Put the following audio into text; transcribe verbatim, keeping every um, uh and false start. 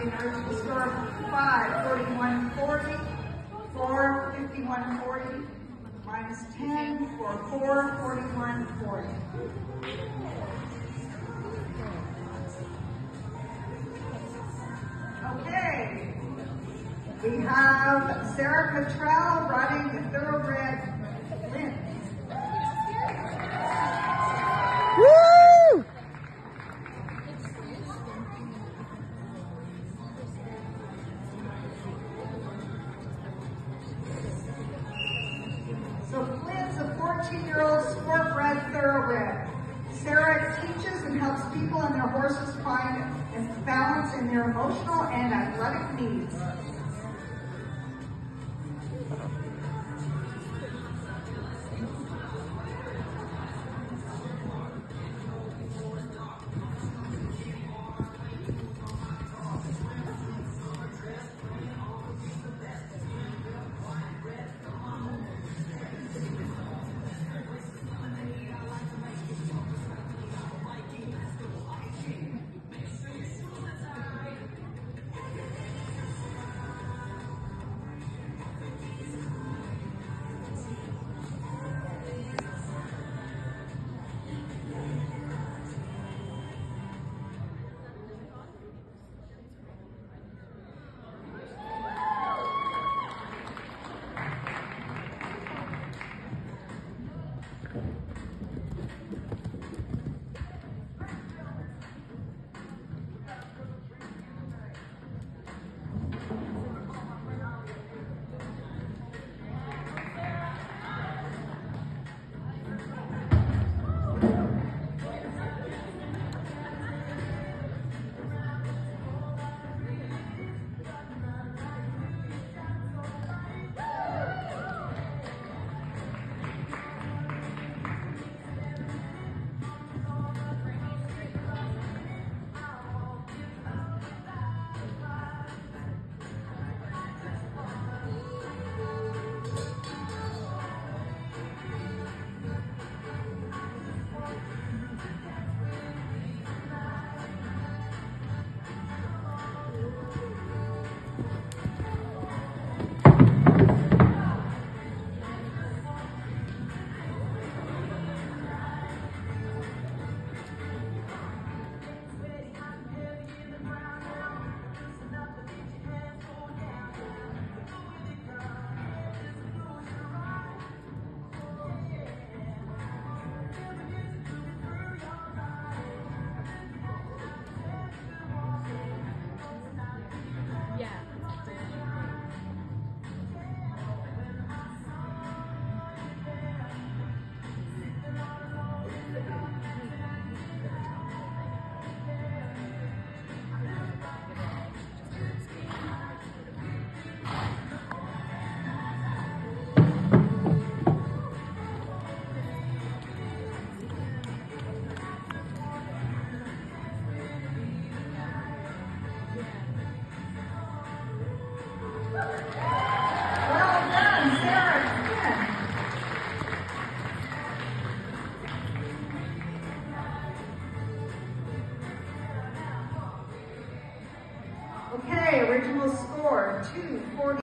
in order to score five, forty-one, forty, four, fifty-one, forty, minus ten for four, forty-one, forty. Okay, we have Sarah Cottrell riding the thoroughbred Lynn. Woo! So Flynn's a fourteen-year-old sport-bred thoroughbred. Sarah teaches and helps people and their horses find balance in their emotional and athletic needs.